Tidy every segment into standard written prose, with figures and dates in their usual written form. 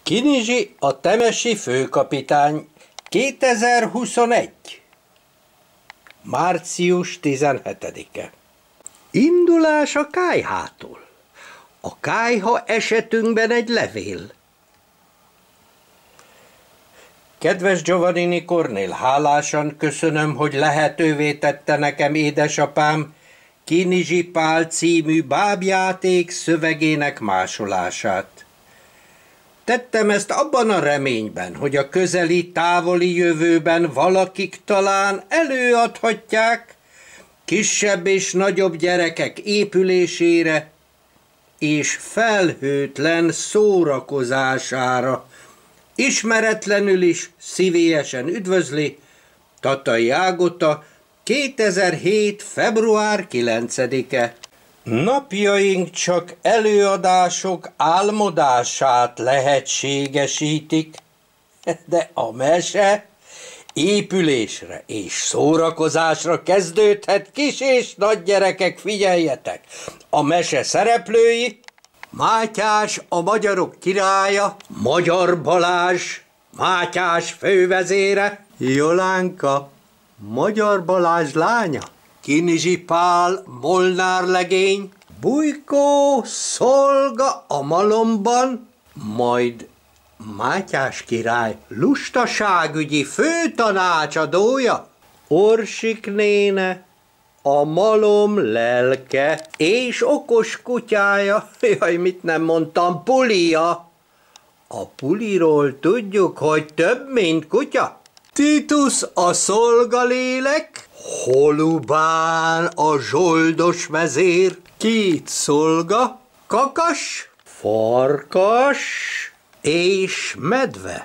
Kinizsi a temesi főkapitány 2021. március 17-e. Indulás a kályhától. A kályha esetünkben egy levél. Kedves Giovannini Kornél, hálásan köszönöm, hogy lehetővé tette nekem édesapám Kinizsi Pál című bábjáték szövegének másolását. Tettem ezt abban a reményben, hogy a közeli-távoli jövőben valakik talán előadhatják kisebb és nagyobb gyerekek épülésére és felhőtlen szórakozására. Ismeretlenül is szívélyesen üdvözli Tatai Ágota, 2007. február 9-e. Napjaink csak előadások álmodását lehetségesítik, de a mese épülésre és szórakozásra kezdődhet, kis és nagy gyerekek, figyeljetek! A mese szereplői: Mátyás, a magyarok királya, Magyar Balázs, Mátyás fővezére, Jolánka, Magyar Balázs lánya, Kinizsi Pál, Molnár legény, Bujkó, Szolga a malomban, majd Mátyás király lustaságügyi főtanácsadója, Orsik néne, a malom lelke és okos kutyája, jaj, mit nem mondtam, Pulia. A Puliról tudjuk, hogy több, mint kutya. Titus a szolgalélek, Holubán a zsoldos vezér, két szolga, kakas, farkas és medve.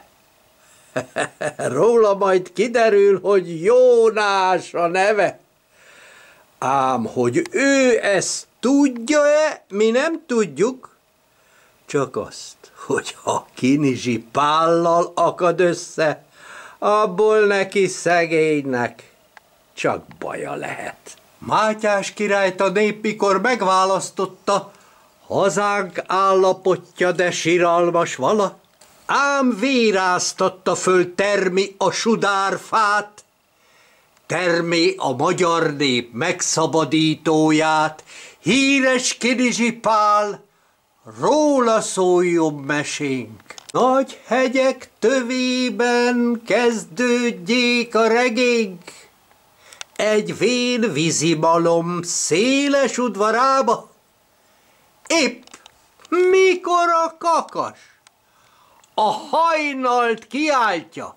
Róla majd kiderül, hogy Jónás a neve. Ám hogy ő ezt tudja-e, mi nem tudjuk, csak azt, hogy ha Kinizsi Pállal akad össze, abból neki szegénynek csak baja lehet. Mátyás királyt a nép mikor megválasztotta, hazánk állapotja de siralmas vala, ám véráztatta föl Termi a sudárfát, Termi a magyar nép megszabadítóját, híres Kinizsi Pál, róla szóljon mesénk. Nagy hegyek tövében kezdődjék a regény, egy vén vízimalom széles udvarába, épp mikor a kakas a hajnalt kiáltja.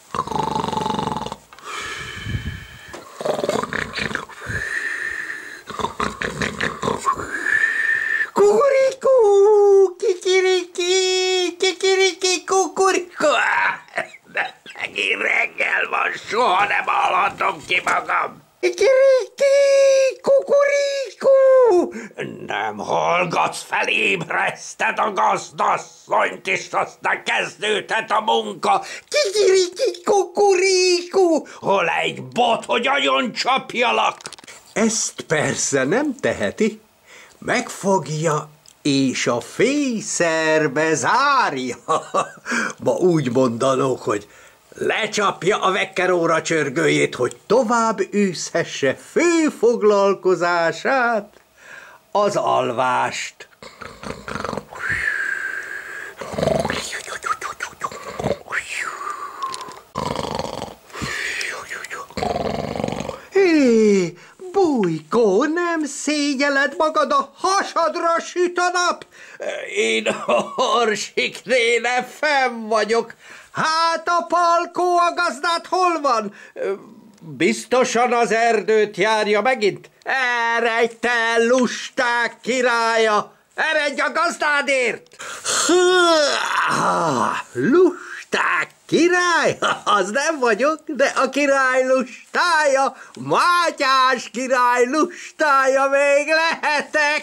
Kukurikú, kikiriki, kikiriki, kukurikú. De megint reggel van, soha nem hallhatom ki magam. Kikiriki, kukurikú. Nem hallgatsz, felébreszted a gazdasszonyt, és aztán kezdődhet a munka. Kikiriki, kukurikú. Hol egy bot, hogy agyon csapjalak? Ezt persze nem teheti. Megfogja és a fészerbe zárja. Ma úgy mondanók, hogy lecsapja a vekkeróra csörgőjét, hogy tovább űzhesse fő foglalkozását, az alvást. Hé, Bujkó, nem szégyeled magad, a hasadra süt a nap? Én Orsik néne fenn vagyok. Hát a Palkó a gazdát hol van? Biztosan az erdőt járja megint. Eredj te, lusták királya! Eredj a gazdádért! Lusták király? Az nem vagyok, de a király lustája, Mátyás király lustája még lehetek!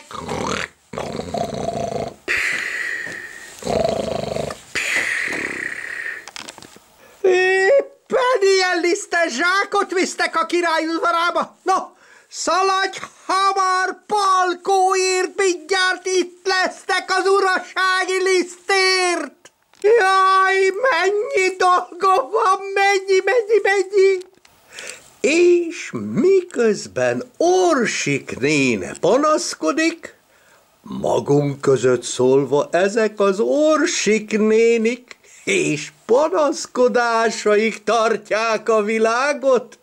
Éppen ilyen lisztes zsákot visztek a király udvarába. No, szaladj hamar, Palkóért, mindjárt itt lesztek az urasági lisztért! Jaj, mennyi dolgom van, mennyi! És miközben Orsik néne panaszkodik, magunk között szólva ezek az Orsik nénik és panaszkodásaik tartják a világot,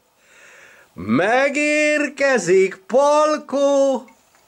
megérkezik Palkó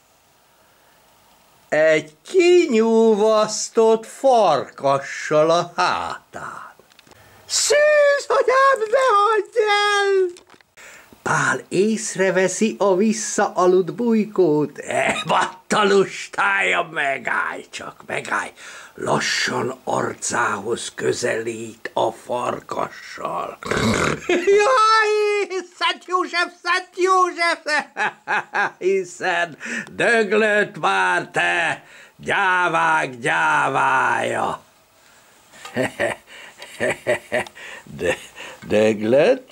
egy kinyúvasztott farkassal a hátán. Szűz, anyám, ne hagyd el! Pál észreveszi a visszaaludt Bujkót. Battalustája, megállj csak, megállj! Lassan arcához közelít a farkassal. Jaj, Szent József! Hiszen döglött már te, gyávák gyávája. Döglött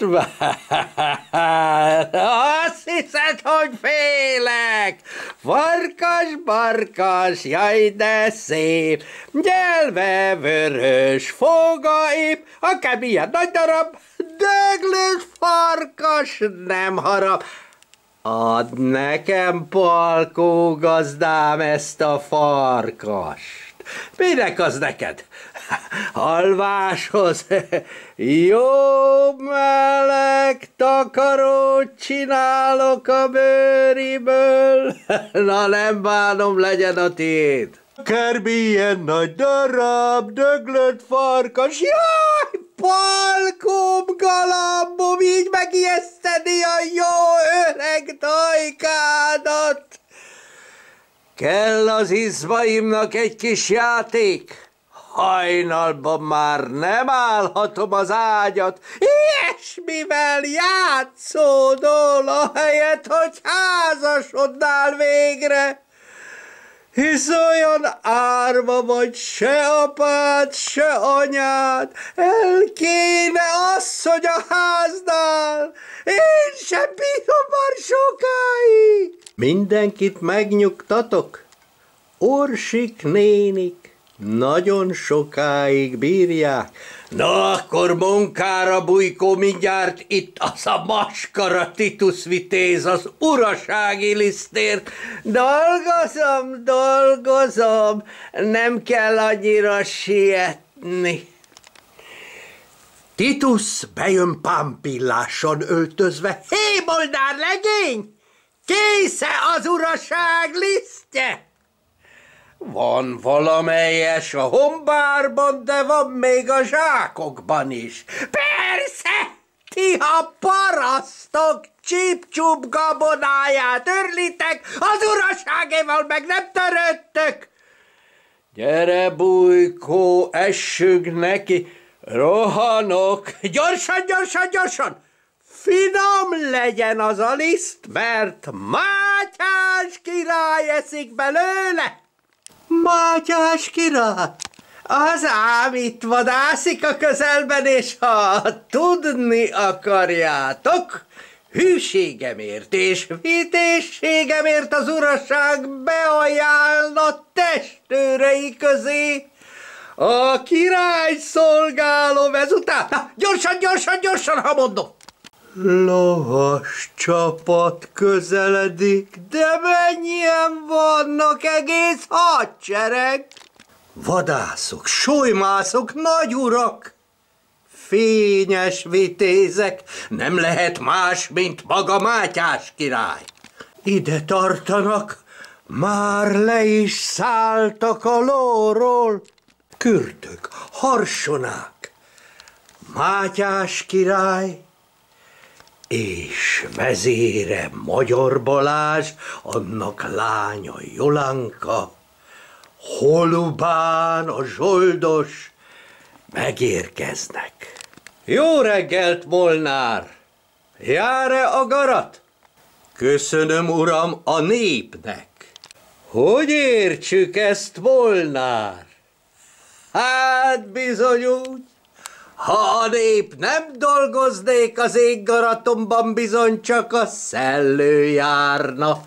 már? Azt hiszed, hogy félek? Farkas, jaj, de szép, gyelve vörös, fogaip, akármilyen nagy darab, döglött farkas nem harap. Add nekem, Palkó gazdám, ezt a farkast. Minek az neked? Alváshoz jó meleg takarót csinálok a bőriből. Na, nem bánom, legyen a tiéd. Akármilyen nagy darab, döglött farkas. Jaj, Palkom, galambom, így megijeszteni a jó öreg dajkádat. Kell az izmaimnak egy kis játék. Hajnalban már nem állhatom az ágyat, ilyesmivel játszódol, ahelyett, hogy házasodnál végre. Hisz olyan árva vagy, se apád, se anyád, el kéne asszony a háznál, én sem bírom már sokáig. Mindenkit megnyugtatok, Orsik nénik nagyon sokáig bírják. Na, akkor munkára, Bujkó, mindjárt itt az a maskara Titus Vitéz az urasági lisztért. Dolgozom, nem kell annyira sietni. Titus bejön pámpillásan öltözve. Hé, Molnár legény! Késze az uraság lisztje? Van valamelyes a hombárban, de van még a zsákokban is. Persze, ti a parasztok csíp-csúp gabonáját örlitek, az uraságéval meg nem törődtök. Gyere, Bujkó, essünk neki, rohanok. Gyorsan! Finom legyen az a liszt, mert Mátyás király eszik belőle. Mátyás király? Az ám itt vadászik a közelben, és ha tudni akarjátok, hűségemért és vitézségemért az uraság beajánlott testőrei közé. A király szolgálom ezután. Na, gyorsan, ha mondom. Lovas csapat közeledik, de mennyien vannak, egész hadsereg. Vadászok, solymászok, nagyurak, fényes vitézek, nem lehet más, mint maga Mátyás király. Ide tartanak, már le is szálltak a lóról. Kürdök, harsonák, Mátyás király és vezére Magyar Balázs, annak lánya Jolanka, Holubán a zsoldos megérkeznek. Jó reggelt, Molnár! Jár-e a garat? Köszönöm, uram, a népnek. Hogy értsük ezt, Molnár? Hát bizony úgy. Ha a nép nem dolgoznék az éggaratomban, bizony csak a szellő járna.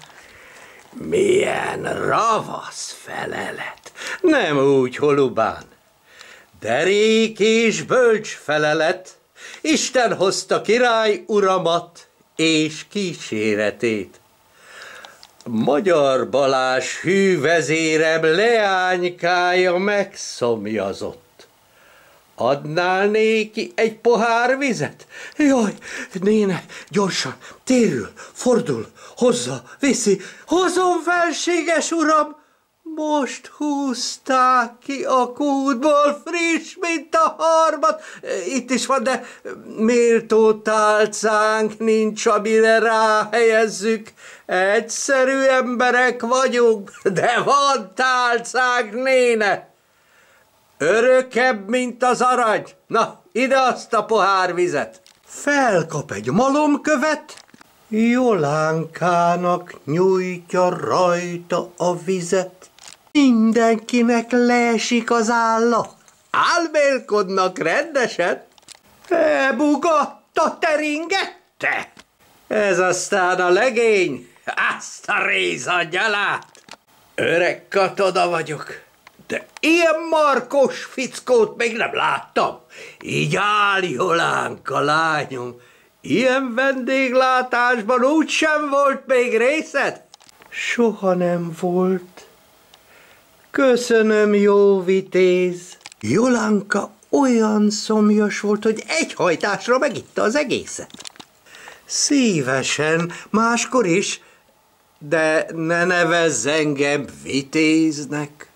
Milyen ravasz felelet! Nem úgy, Holubán. Derék és bölcs felelet, Isten hozta király uramat és kíséretét. Magyar Balázs hű vezérem leánykája megszomjazott. Adnál néki egy pohár vizet? Jaj, néne, gyorsan, térül, fordul, hozza, viszi, hozom, felséges uram! Most húzták ki a kútból, friss, mint a harmat. Itt is van, de méltó tálcánk nincs, amire ráhelyezzük. Egyszerű emberek vagyunk, de van tálcánk, néne. Örökebb, mint az arany. Na, ide azt a pohár vizet. Felkap egy malomkövet, Jolánkának nyújtja rajta a vizet. Mindenkinek leesik az álla. Álmélkodnak rendesen. Elbugatta, teringette. Ez aztán a legény. Azt a rézangyalát. Öreg katona vagyok, de ilyen markos fickót még nem láttam. Így áll Jolánka, lányom. Ilyen vendéglátásban úgysem volt még részed? Soha nem volt. Köszönöm, jó vitéz. Jolánka olyan szomjas volt, hogy egy hajtásra megitta az egészet. Szívesen, máskor is, de ne nevezz engem vitéznek.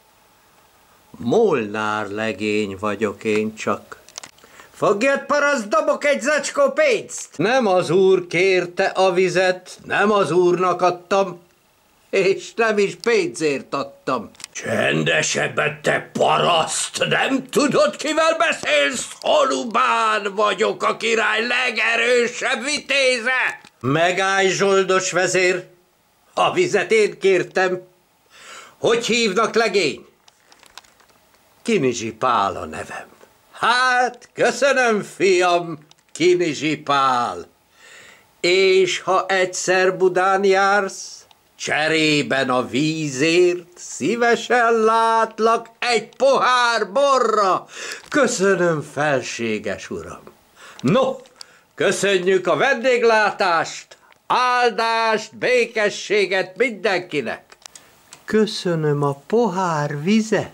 Molnár legény vagyok én csak. Fogjad, paraszt, dobok egy zacskó pénzt! Nem az úr kérte a vizet, nem az úrnak adtam, és nem is pénzért adtam. Csendesebben, te paraszt! Nem tudod, kivel beszélsz? Holubán vagyok, a király legerősebb vitéze! Megállj, zsoldos vezér! A vizet én kértem. Hogy hívnak, legény? Kinizsi Pál a nevem. Hát, köszönöm, fiam, Kinizsi Pál. És ha egyszer Budán jársz, cserében a vízért szívesen látlak egy pohár borra. Köszönöm, felséges uram. No, köszönjük a vendéglátást, áldást, békességet mindenkinek. Köszönöm a pohár vizet.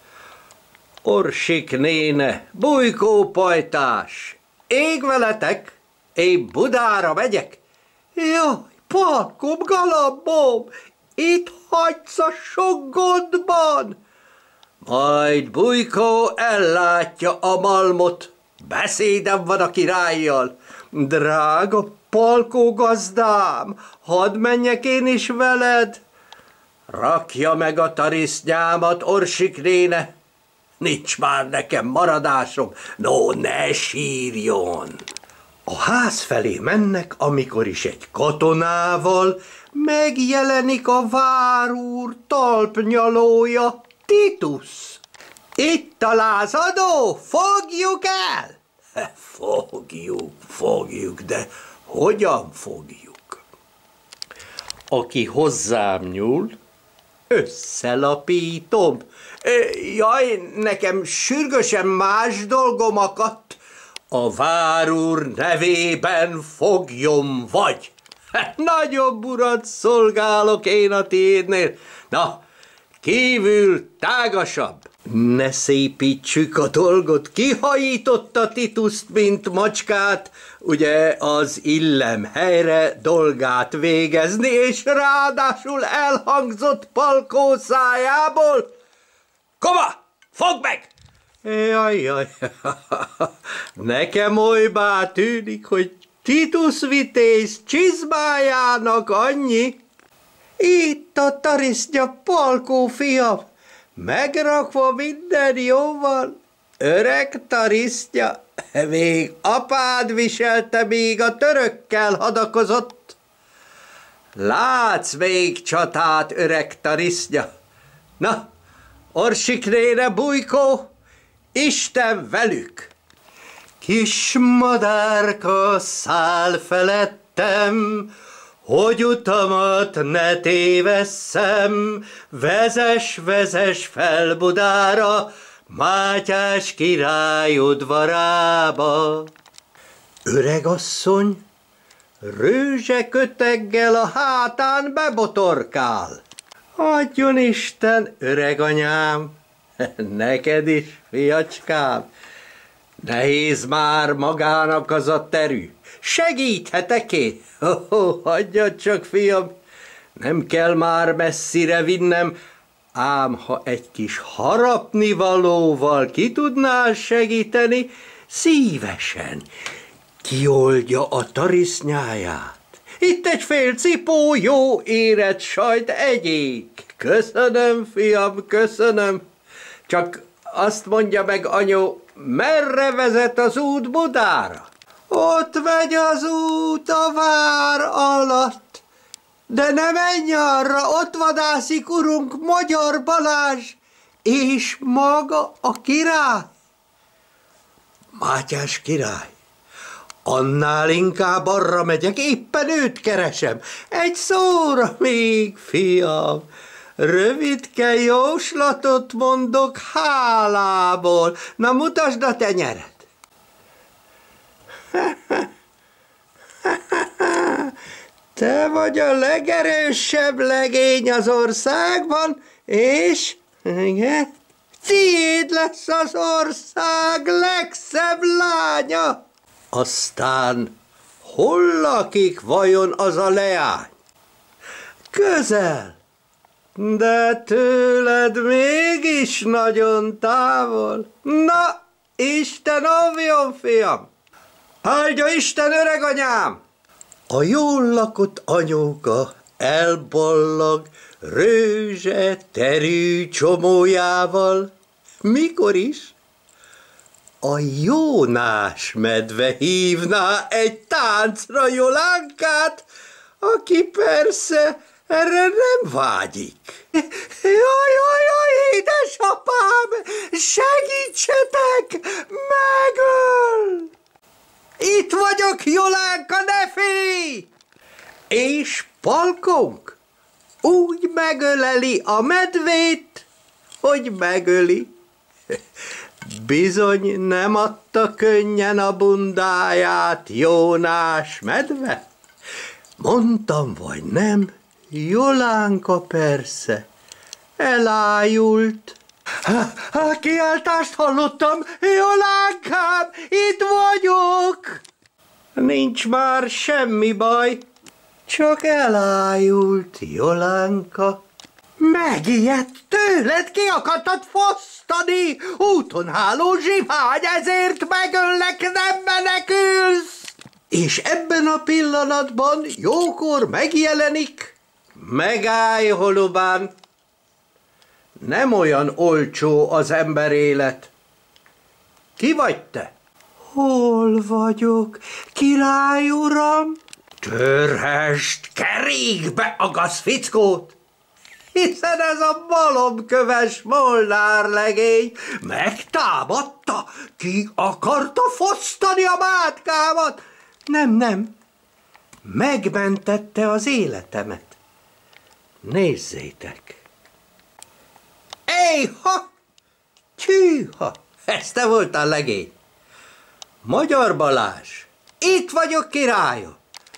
Orsik néne, Bujkó pajtás, ég veletek, én Budára megyek. Jaj, Palkom, galambom, itt hagysz a sok gondban. Majd Bujkó ellátja a malmot, beszédem van a királlyal. Drága Palkó gazdám, hadd menjek én is veled. Rakja meg a tarisznyámat, Orsik néne, nincs már nekem maradásom, no, ne sírjon. A ház felé mennek, amikor is egy katonával megjelenik a várúr talpnyalója, Titus. Itt a lázadó, fogjuk el! Fogjuk, de hogyan fogjuk? Aki hozzám nyúl, összelapítom. Jaj, nekem sürgősen más dolgom akadt. A várúr nevében foglyom vagy. Nagyobb urat szolgálok én a tiédnél. Na, kívül tágasabb. Ne szépítsük a dolgot. Kihajította Tituszt, mint macskát, ugye az illem helyre dolgát végezni, és ráadásul elhangzott Palkó szájából. Koma, fogd meg! Jaj, nekem olybá tűnik, hogy Titus vitéz csizmájának annyi. Itt a tarisznya, Palkó fiam, megrakva minden jóval. Öreg tarisznya, még apád viselte, még a törökkel hadakozott. Látsz még csatát, öreg tarisznya? Na, Orsik néne, Bujkó, Isten velük! Kis madárka száll felettem, hogy utamat ne tévesszem, vezess fel Budára, Mátyás király udvarába. Öregasszony rőzseköteggel a hátán bebotorkál. Adjon Isten, öreganyám, neked is, fiacskám. Nehéz már magának az a terű. Segíthetek én? Hagyjad csak, fiam, nem kell már messzire vinnem, ám ha egy kis harapnivalóval ki tudnál segíteni, szívesen kioldja a tarisznyáját. Itt egy fél cipó jó érett sajt egyék. Köszönöm, fiam, köszönöm. Csak azt mondja meg, anyó, merre vezet az út Budára? Ott megy az út a vár alatt. De ne menj arra, ott vadászik urunk Magyar Balázs, és maga a király. Mátyás király, annál inkább arra megyek, éppen őt keresem. Egy szóra még, fiam, rövidke jóslatot mondok hálából. Na, mutasd a tenyered. Te vagy a legerősebb legény az országban, és igen, tiéd lesz az ország legszebb lánya. Aztán hol lakik vajon az a leány? Közel, de tőled mégis nagyon távol. Na, Isten óvjon, fiam! Áldja Isten, öreganyám! A jól lakott anyóka elballag rőzse terű csomójával. Mikor is? A Jónás medve hívná egy táncra Jolánkát, aki persze erre nem vágyik. Jaj, jaj, jaj, édesapám, segítsetek, megöl! Itt vagyok, Jolánka, ne félj! És Palkonk úgy megöleli a medvét, hogy megöli. Bizony nem adta könnyen a bundáját Jónás medve. Mondtam, vagy nem, Jolánka persze elájult. Kiáltást hallottam, Jolánkám, itt vagyok! Nincs már semmi baj, csak elájult Jolánka. Megijedt tőled, ki akartad fosztani, útonháló zsivány, ezért megöllek, nem menekülsz! És ebben a pillanatban jókor megjelenik, megállj, holubán, nem olyan olcsó az ember élet. Ki vagy te? Hol vagyok, király uram? Törhest kerékbe a gazfickót, hiszen ez a malomköves Molnár legény megtámadta, ki akarta fosztani a mátkámat. Nem, nem, megmentette az életemet. Nézzétek! Éjha! Tyűha! Ez te voltál, legény! Magyar Balázs, itt vagyok, királyom!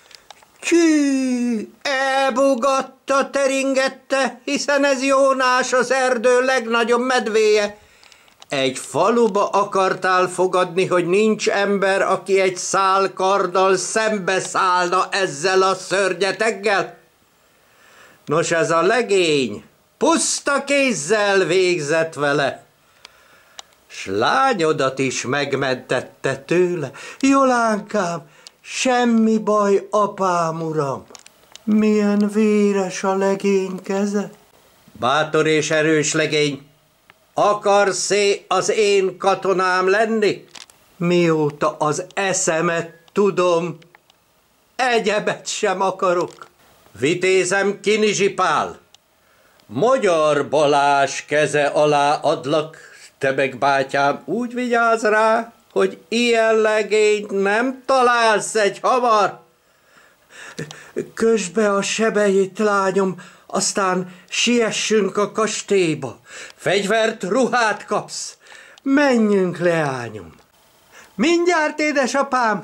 Tyű! Elbugatta, teringette, hiszen ez Jónás, az erdő legnagyobb medvéje. Egy faluba akartál fogadni, hogy nincs ember, aki egy szál karddal szembeszállna ezzel a szörnyeteggel? Nos, ez a legény puszta kézzel végzett vele, s lányodat is megmentette tőle. Jolánkám, semmi baj, apám, uram. Milyen véres a legény keze. Bátor és erős legény, akarsz-e az én katonám lenni? Mióta az eszemet tudom, egyebet sem akarok. Vitézem Kinizsi Pál, Magyar Balázs keze alá adlak, te meg, bátyám, úgy vigyázz rá, hogy ilyen legényt nem találsz egy hamar. Kösd be a sebeit, lányom, aztán siessünk a kastélyba. Fegyvert, ruhát kapsz. Menjünk, leányom. Mindjárt, édesapám.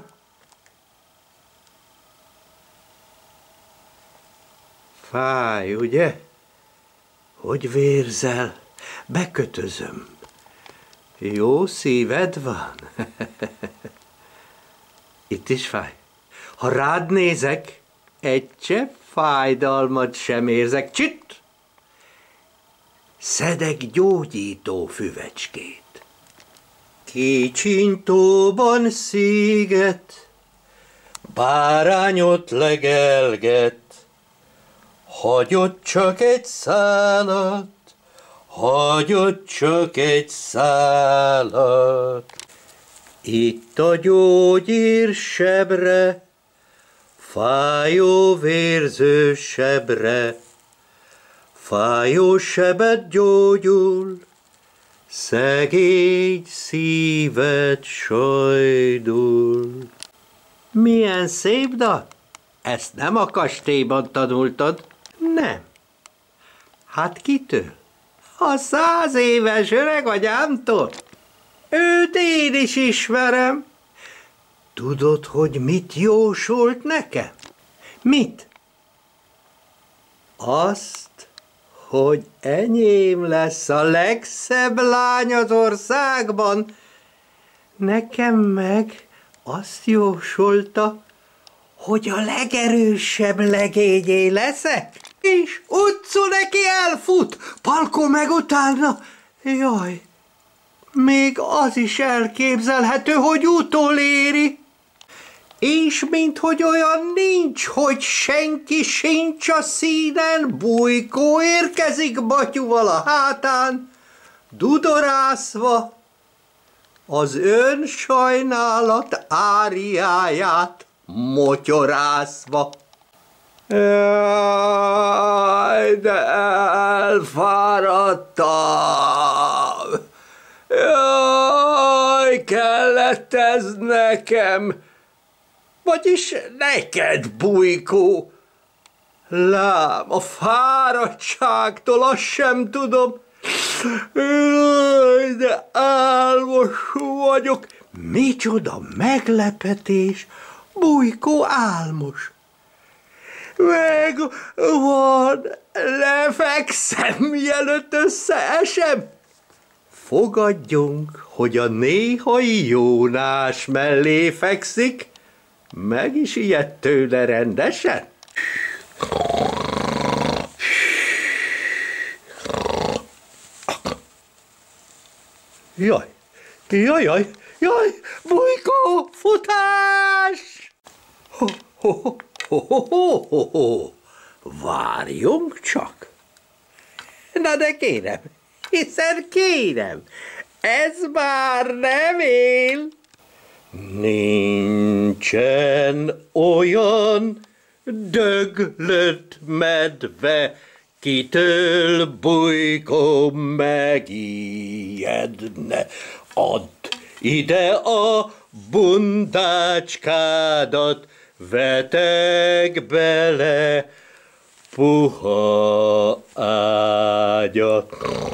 Fáj, ugye? Hogy vérzel? Bekötözöm. Jó szíved van? Itt is fáj. Ha rád nézek, egy csepp fájdalmat sem érzek. Csitt! Szedek gyógyító füvecskét. Kicsintóban szíget, bárányot legelget, hagyott csak egy szálat, hagyott csak egy szálat. Itt a gyógyír sebre, fájó vérző sebre, fájó sebet gyógyul, szegény szíved sajdul. Milyen szép dal! Ezt nem a kastélyban tanultad? Nem. Hát kitől? A 100 éves öreg agyámtól. Őt én is ismerem. Tudod, hogy mit jósolt nekem? Mit? Azt, hogy enyém lesz a legszebb lány az országban. Nekem meg azt jósolta, hogy a legerősebb legényé leszek, és utcu neki elfut, Palko meg utána. Jaj, még az is elképzelhető, hogy utoléri. És minthogy olyan nincs, hogy senki sincs a színen, Bujkó érkezik batyuval a hátán, dudorászva, az önsajnálat áriáját motyorászva. Jaj, de elfáradtam! Jaj, kellett ez nekem! Vagyis neked, Bujkó! Lám, a fáradtságtól azt sem tudom. Jaj, de álmos vagyok! Micsoda meglepetés! Bujkó álmos! Megvan, lefekszem, mielőtt összeesem. Fogadjunk, hogy a néhai Jónás mellé fekszik, meg is ijedt tőle rendesen. Jaj, jaj, jaj, jaj, Bujkó, futás! Ho-ho-ho-ho-ho-ho-ho! Várjunk csak! Na de kérem, hiszen kérem, ez már nem él. Nincsen olyan döglött medve, kitől Bujkó megijedne. Add ide a bundácskádat, veteg bele puha ágyat.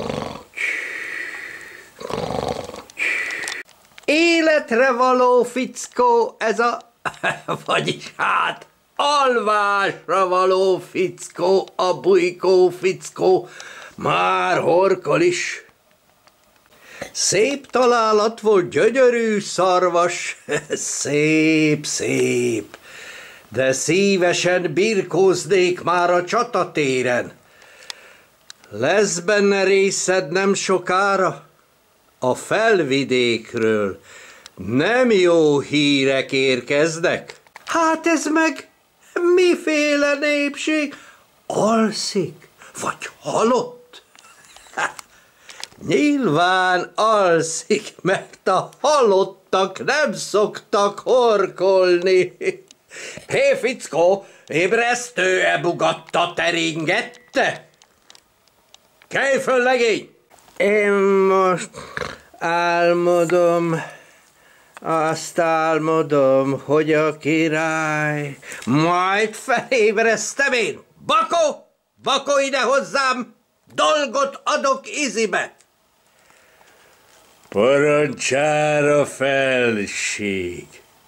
Életre való fickó ez a... vagyis hát alvásra való fickó, a Bujkó fickó, már horkol is. Szép találat volt, gyönyörű szarvas, szép, szép, de szívesen birkóznék már a csatatéren. Lesz benne részed nem sokára, a felvidékről nem jó hírek érkeznek. Hát ez meg miféle népség? Alszik, vagy halott? Nyilván alszik, mert a halottak nem szoktak horkolni. Hé, fickó, ébresztő-e bugatta teringette? Kelj föl, legény! Én most álmodom, azt álmodom, hogy a király majd felébresztem én. Bakó! vakolj ide hozzám, dolgot adok izibe. Parancsára, felség.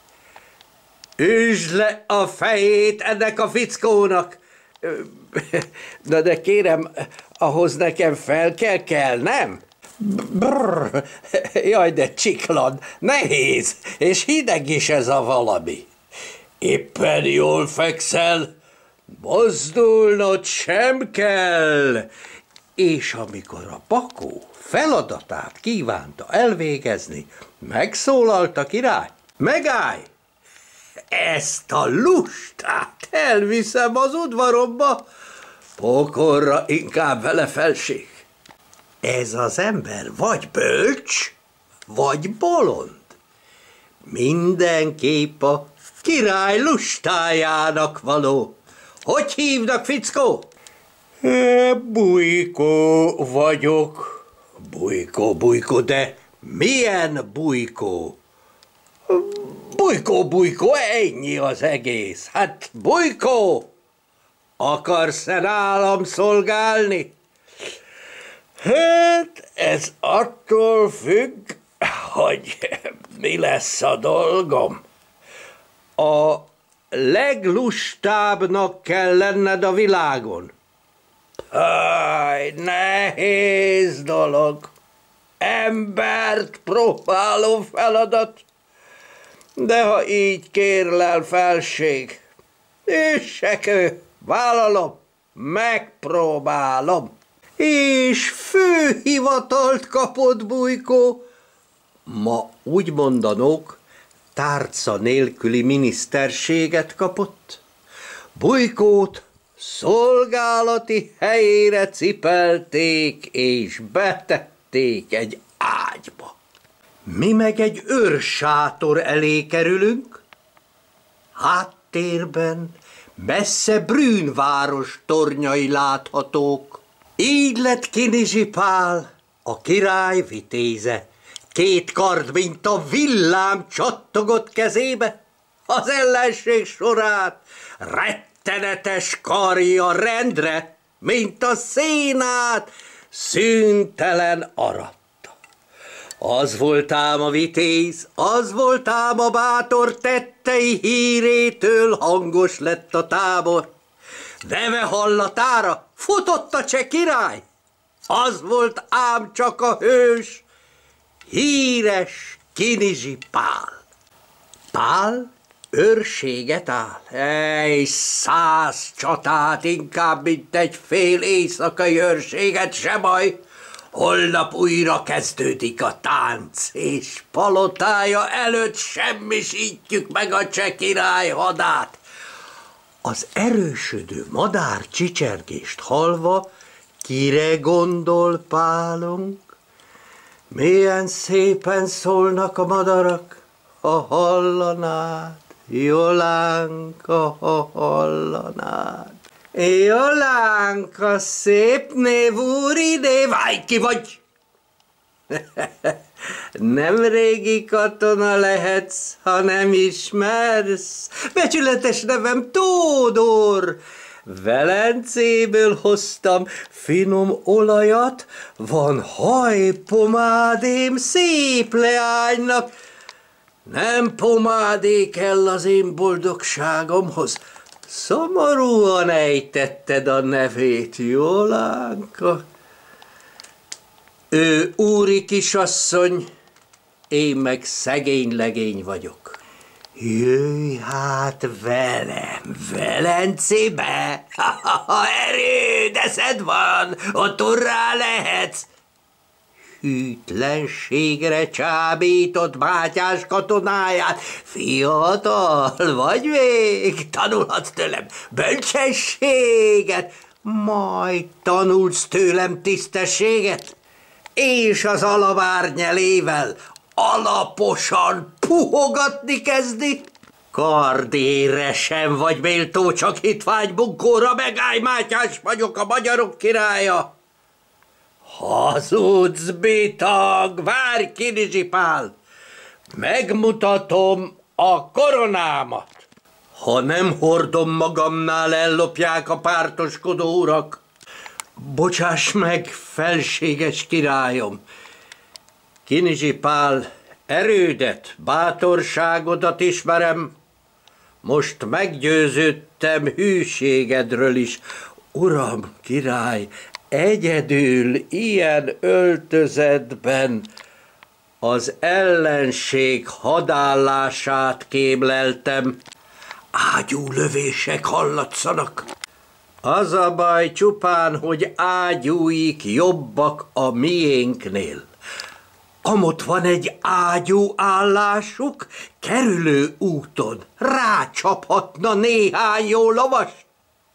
Üsd le a fejét ennek a fickónak. Na de kérem, ahhoz nekem fel kell kelnem? Brrr, jaj, de csiklan, nehéz, és hideg is ez a valami. Éppen jól fekszel, mozdulnod sem kell. És amikor a Bakó feladatát kívánta elvégezni, megszólalt a király. Megállj! Ezt a lustát elviszem az udvaromba, pokorra inkább vele, felség. Ez az ember vagy bölcs, vagy bolond. Mindenképp a király lustájának való. Hogy hívnak, fickó? Bujkó vagyok. Bujkó, de milyen Bujkó? Bujkó, ennyi az egész. Hát, Bujkó, akarsz-e nálam szolgálni? Hát, ez attól függ, hogy mi lesz a dolgom. A leglustábbnak kell lenned a világon. Háj, nehéz dolog. Embert próbáló feladat. De ha így kérlel, felség, üssekő, vállalom, megpróbálom. És főhivatalt kapott, Bujkó. Ma úgy mondanók, tárca nélküli miniszterséget kapott. Bujkót szolgálati helyére cipelték és betették egy ágyba. Mi meg egy őrsátor elé kerülünk, háttérben messze Brünn város tornyai láthatók. Így lett Kinizsi Pál, a király vitéze. 2 kard, mint a villám csattogott kezébe. Az ellenség sorát rettenetes karja rendre, mint a szénát, szüntelen aratta. Az volt ám a vitéz, az volt ám a bátor, tettei hírétől hangos lett a tábor. Neve hallatára futott a cseh király, az volt ám csak a hős, híres Kinizsi Pál. Pál őrséget áll, 100 csatát, inkább, mint egy fél éjszakai őrséget, se baj. Holnap újra kezdődik a tánc, és palotája előtt semmisítjük meg a cseh király hadát. Az erősödő madár csicsergést hallva, kire gondol Pálunk? Milyen szépen szólnak a madarak, ha hallanád, Jolánka, ha hallanád. Jolánka, szép név, úriné, váj ki vagy! Nem régi katona lehetsz, ha nem ismersz. Becsületes nevem Tódor. Velencéből hoztam finom olajat, van hajpomádém szép leánynak. Nem pomádé kell az én boldogságomhoz. Szomorúan ejtetted a nevét, Jolánka. Ő úri kisasszony, én meg szegény legény vagyok. Jöjj hát velem, Velencébe, ha erőd, eszed van, ott urrá lehetsz. Hűtlenségre csábított bátyás katonáját, fiatal vagy még, tanulhatsz tőlem bölcsességet, majd tanulsz tőlem tisztességet, és az alavárnyelével alaposan puhogatni kezdi. Kardére sem vagy méltó, csak hitványbunkóra, megállj, Mátyás vagyok, a magyarok királya. Hazudsz, bitag, várj, Kinizsi Pál, megmutatom a koronámat. Ha nem hordom magamnál, ellopják a pártoskodó urak. Bocsáss meg, felséges királyom! Kinizsi Pál, erődet, bátorságodat ismerem, most meggyőződtem hűségedről is. Uram, király, egyedül ilyen öltözetben az ellenség hadállását kémleltem. Ágyúlövések hallatszanak. Az a baj csupán, hogy ágyúik jobbak a miénknél. Amott van egy ágyú állásuk, kerülő úton rácsaphatna néhány jó lovast.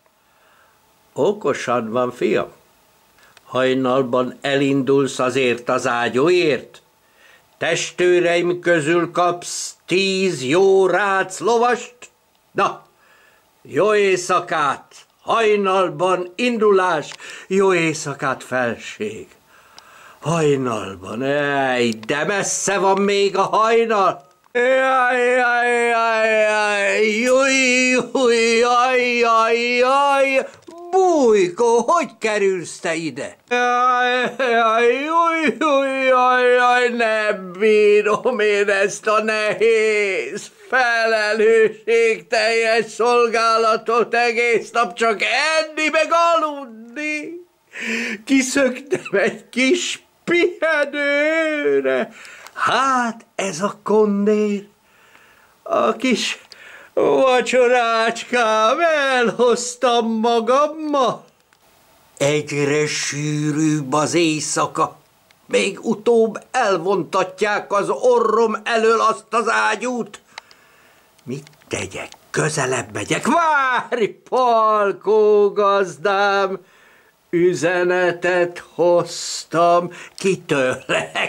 Okosan van, fiam. Hajnalban elindulsz azért az ágyúért. Testőreim közül kapsz 10 jó rác lovast. Na, jó éjszakát, hajnalban indulás, jó éjszakát, felség. Hajnalban, de messze van még a hajnal. Jaj, jaj, jaj, jaj, júj, jaj, jaj, jaj. Bújkó, hogy kerülsz te ide? Jaj, jaj, júj, júj, jaj, jaj, nem bírom én ezt a nehéz, felelősségteljes szolgálatot, egész nap csak enni meg aludni. Kiszöktem egy kis pihenőre. Hát ez a kondér, a kis vacsorácskám elhoztam magammal. Egyre sűrűbb az éjszaka, még utóbb elvontatják az orrom elől azt az ágyút. Mit tegyek? Közelebb megyek. Várj, Palkó gazdám! Üzenetet hoztam. Kitől?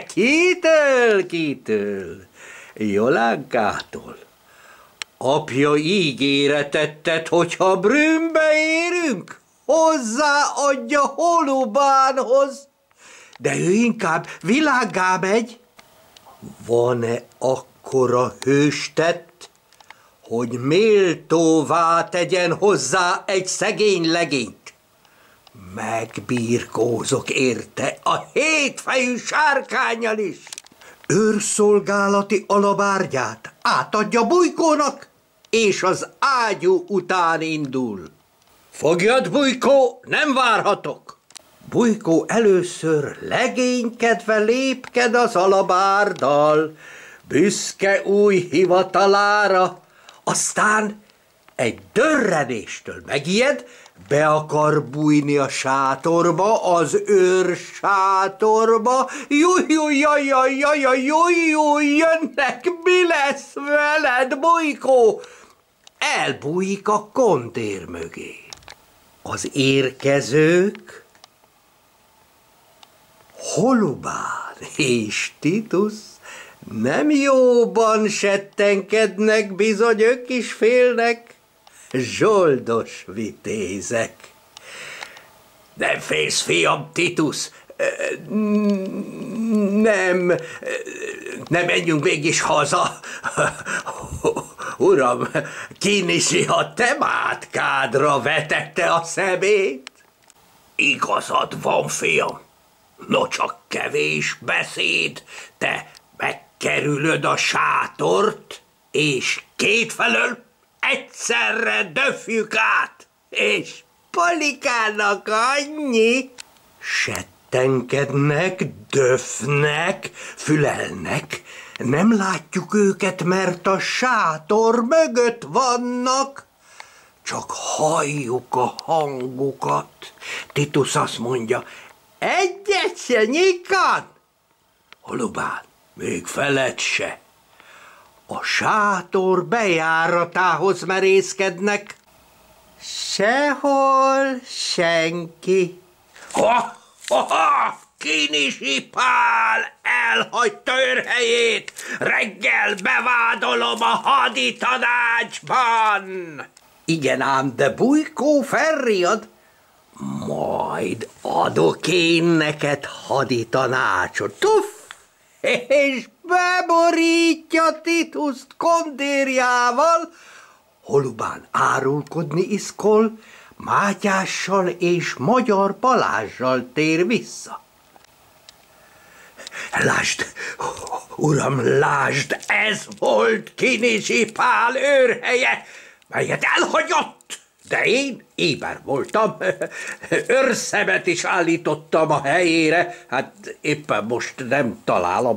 Kitől? Jolánkától. Apja ígéretet tett, hogyha Brünnbe érünk, hozzáadja Holubánhoz. De ő inkább világgá megy. Van-e akkora hőstett, hogy méltóvá tegyen hozzá egy szegény legényt? Megbírkózok érte a 7 fejű sárkánnyal is. Őrszolgálati alabárgyát átadja Bujkónak, és az ágyú után indul. Fogjad, Bujkó, nem várhatok! Bujkó először legénykedve lépked az alabárddal, büszke új hivatalára, aztán egy dörrenéstől megijed, be akar bújni a sátorba, az őr sátorba. Júj, jönnek, mi lesz veled, Bujkó? Elbújik a kondér mögé. Az érkezők Holubán és Titusz nem jóban settenkednek, bizony ők is félnek. Zsoldos vitézek. Nem félsz, fiam, Titusz? Nem menjünk mégis haza. Uram, Kinizsi a te mátkádra vetette a szemét. Igazad van, fiam. No csak kevés beszéd, te megkerülöd a sátort, és kétfelől egyszerre döfjük át, és Polikának annyi. Settenkednek, döfnek, fülelnek, nem látjuk őket, mert a sátor mögött vannak. Csak halljuk a hangukat. Titusz azt mondja, egyet se nyikad. Holubán, még feled se. A sátor bejáratához merészkednek. Sehol senki. Kinizsi Pál elhagyta őrhelyét. Reggel bevádolom a haditanácsban. Igen ám, de Bujkó felriad. Majd adok én neked haditanácsot. Tuff! És beborítja Tituszt kondérjával. Holubán árulkodni iszkol, Mátyással és Magyar Balázssal tér vissza. Lásd, uram, lásd, ez volt Kinizsi Pál őrhelye, melyet elhagyott, de én éber voltam, őrszemet is állítottam a helyére, hát éppen most nem találom.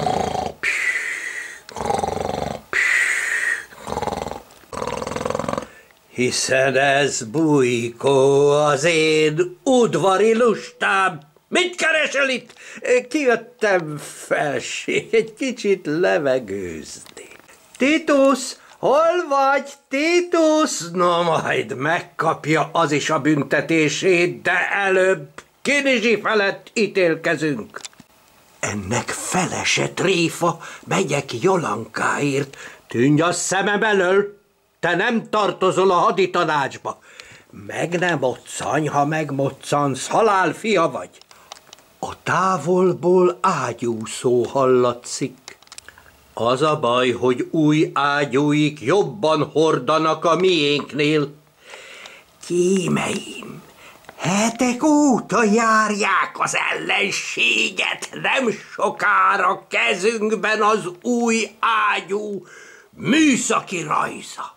Hiszen ez Bujkó az én udvari lustám. Mit keresel itt? Kijöttem, felség, egy kicsit levegőzni. Titus, hol vagy, Titus? Na majd megkapja az is a büntetését, de előbb Kinizsi felett ítélkezünk. Ennek felese tréfa, megyek Jolankáért. Tűnj a szemem elől, te nem tartozol a haditanácsba. Meg nem moccanj, ha megmoccansz, halálfia vagy. A távolból ágyúszó hallatszik. Az a baj, hogy új ágyúik jobban hordanak a miénknél. Kímeim, hetek óta járják az ellenséget, nem sokára kezünkben az új ágyú műszaki rajza.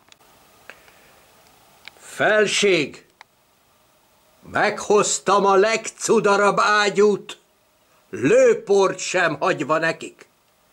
Felség, meghoztam a legcudarabb ágyút, lőport sem hagyva nekik.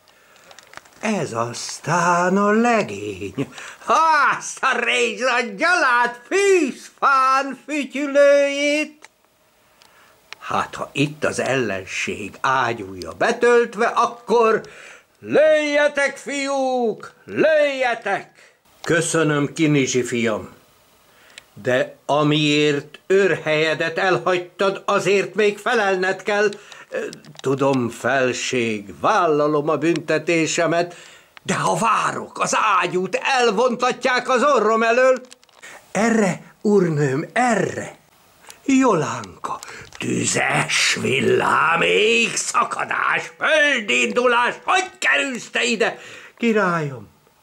Ez aztán a legény. Azt a rész a gyalát fűzfán fütyülőjét. Hát, ha itt az ellenség ágyúja betöltve, akkor lőjetek, fiúk, lőjetek! Köszönöm, Kinizsi fiam. De amiért őrhelyedet elhagytad, azért még felelned kell. Tudom, felség, vállalom a büntetésemet, de ha várok, az ágyút elvontatják az orrom elől. Erre, úrnőm, erre. Jolánka, tüzes villám, égszakadás, földindulás, hogy kerülsz te ide? Királyom,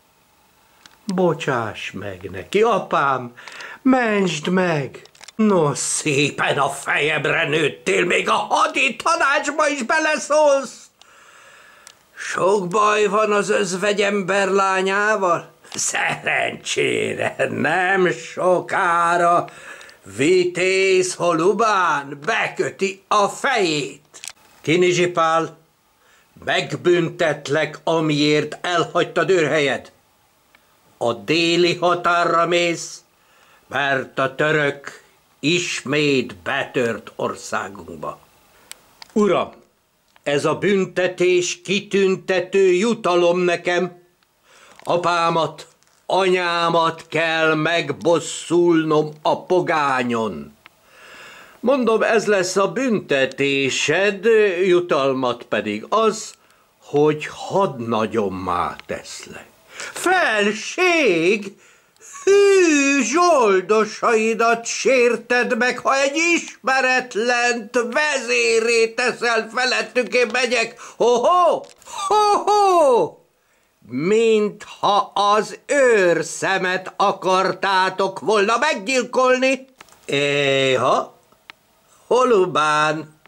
bocsáss meg neki, apám, mentsd meg! No, szépen a fejemre nőttél, még a haditanácsba is beleszólsz! Sok baj van az özvegyember lányával? Szerencsére nem sokára Vitéz Holubán beköti a fejét. Kinizsi Pál, megbüntetlek, amiért elhagytad őrhelyed. A déli határra mész, mert a török ismét betört országunkba. Uram, ez a büntetés kitüntető jutalom nekem. Apámat, anyámat kell megbosszulnom a pogányon. Mondom, ez lesz a büntetésed, jutalmat pedig az, hogy hadnagyommá teszlek. Felség! Hű, zsoldosaidat sérted meg, ha egy ismeretlent vezérré teszel felettük, én megyek, ho-ho, ho-ho, mintha az őrszemet akartátok volna meggyilkolni. Éha, Holubán,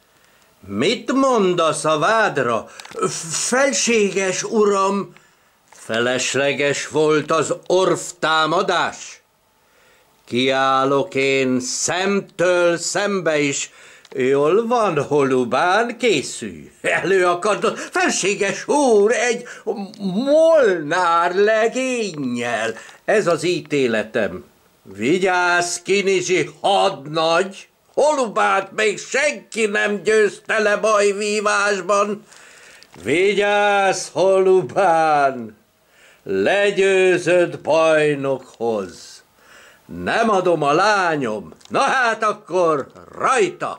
mit mondasz a vádra? Felséges uram, felesleges volt az orvtámadás. Kiállok én szemtől szembe is. Jól van, Holubán, készülj. Elő akarod, felséges úr, egy molnár legénnyel. Ez az ítéletem. Vigyázz, Kinizsi hadnagy, Holubánt még senki nem győzte le bajvívásban. Vigyázz, Holubán! Legyőzött bajnokhoz. Nem adom a lányom. Na hát akkor rajta!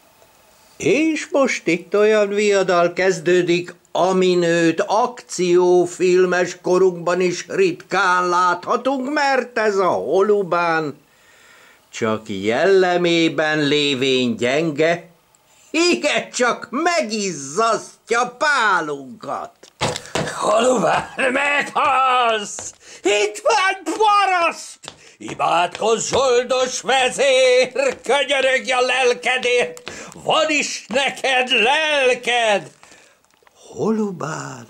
És most itt olyan viadal kezdődik, aminőt akciófilmes korunkban is ritkán láthatunk, mert ez a Holubán csak jellemében lévén gyenge, igen, csak megizzasztja Pálunkat. Halubár, meghalsz! Itt van paraszt! Imádkozz, zsoldos vezér, könyörögj a lelkedért, van is neked lelked! Holubán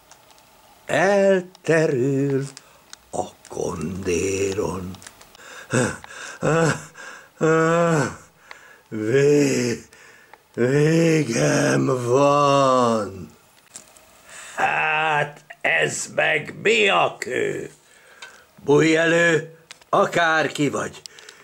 elterül a kondéron. Végem van. Hát ez meg mi a kő? Bújj elő, akárki vagy.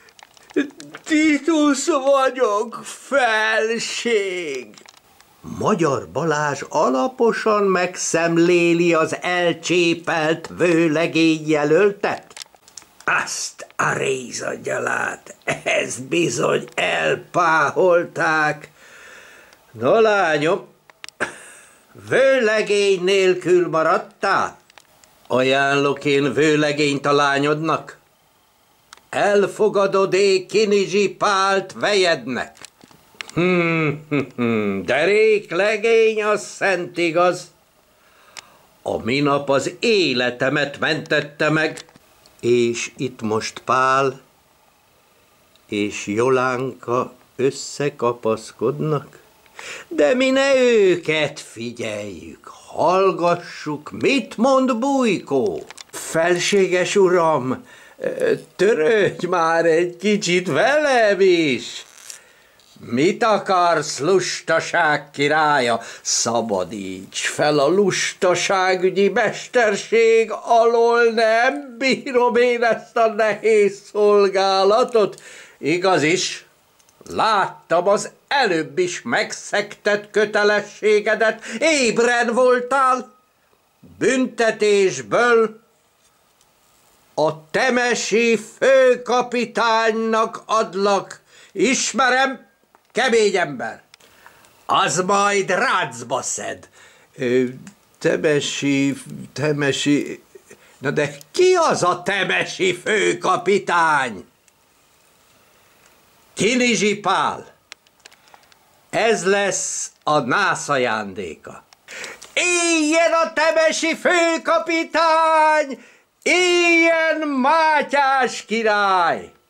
Titus vagyok, felség. Magyar Balázs alaposan megszemléli az elcsépelt vőlegényjelöltet. Azt a rézagyalát, ezt bizony elpáholták. No, lányom, vőlegény nélkül maradtál? Ajánlok én vőlegényt a lányodnak. Elfogadod-é Kinizsi Pált vejednek? Derék legény, az szent igaz. A minap az életemet mentette meg, és itt most Pál és Jolánka összekapaszkodnak. De mi ne őket figyeljük, hallgassuk, mit mond Bujkó. Felséges uram, törődj már egy kicsit velem is. Mit akarsz, lustaság királya? Szabadíts fel a lustaságügyi mesterség alól, nem bírom én ezt a nehéz szolgálatot. Igaz is, láttam az előbb is megszegtett kötelességedet, ébren voltál. Büntetésből a temesi főkapitánynak adlak. Ismerem, kemény ember. Az majd rácba szed. Temesi... Na de ki az a temesi főkapitány? Kinizsi Pál. Ez lesz a nász ajándéka. Éljen a temesi főkapitány! Éljen Mátyás király!